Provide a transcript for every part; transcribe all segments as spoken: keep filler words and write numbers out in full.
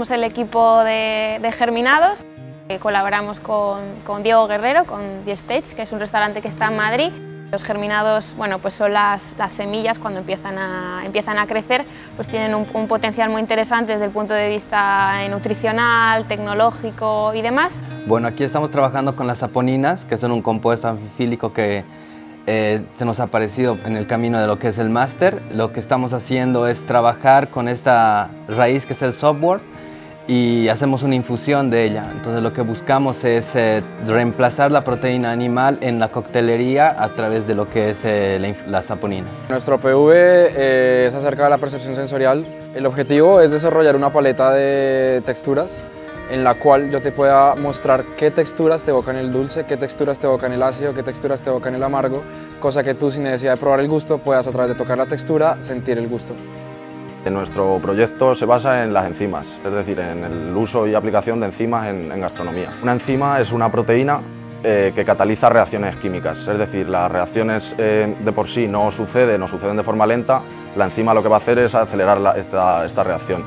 somos el equipo de, de Germinados. Eh, colaboramos con, con Diego Guerrero, con The Stage, que es un restaurante que está en Madrid. Los germinados, bueno, pues son las, las semillas cuando empiezan a, empiezan a crecer, pues tienen un, un potencial muy interesante desde el punto de vista nutricional, tecnológico y demás. Bueno, aquí estamos trabajando con las saponinas, que son un compuesto anfifílico que eh, se nos ha aparecido en el camino de lo que es el máster. Lo que estamos haciendo es trabajar con esta raíz que es el software y hacemos una infusión de ella. Entonces lo que buscamos es eh, reemplazar la proteína animal en la coctelería a través de lo que es eh, la, las saponinas. Nuestro P V eh, es acerca de la percepción sensorial. El objetivo es desarrollar una paleta de texturas en la cual yo te pueda mostrar qué texturas te evocan el dulce, qué texturas te evocan el ácido, qué texturas te evocan el amargo, cosa que tú sin necesidad de probar el gusto puedas a través de tocar la textura sentir el gusto. Nuestro proyecto se basa en las enzimas, es decir, en el uso y aplicación de enzimas en, en gastronomía. Una enzima es una proteína eh, que cataliza reacciones químicas, es decir, las reacciones eh, de por sí no suceden o suceden de forma lenta, la enzima lo que va a hacer es acelerar la, esta, esta reacción.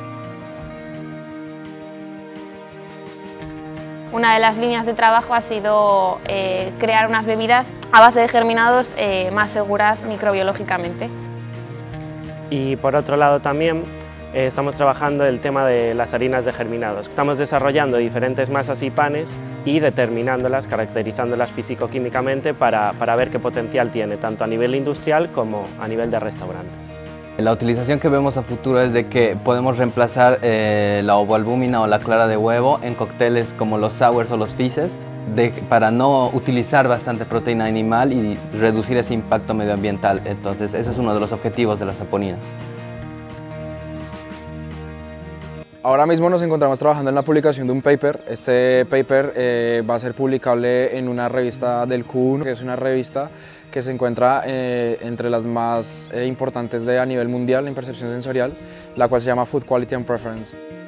Una de las líneas de trabajo ha sido eh, crear unas bebidas a base de germinados eh, más seguras microbiológicamente. Y por otro lado también eh, estamos trabajando el tema de las harinas de germinados. Estamos desarrollando diferentes masas y panes y determinándolas, caracterizándolas físico-químicamente para, para ver qué potencial tiene, tanto a nivel industrial como a nivel de restaurante. La utilización que vemos a futuro es de que podemos reemplazar eh, la ovoalbúmina o la clara de huevo en cócteles como los sours o los fizzes, De, para no utilizar bastante proteína animal y reducir ese impacto medioambiental. Entonces, ese es uno de los objetivos de la saponina. Ahora mismo nos encontramos trabajando en la publicación de un paper. Este paper eh, va a ser publicable en una revista del Q uno, que es una revista que se encuentra eh, entre las más eh, importantes de, a nivel mundial en percepción sensorial, la cual se llama Food Quality and Preference.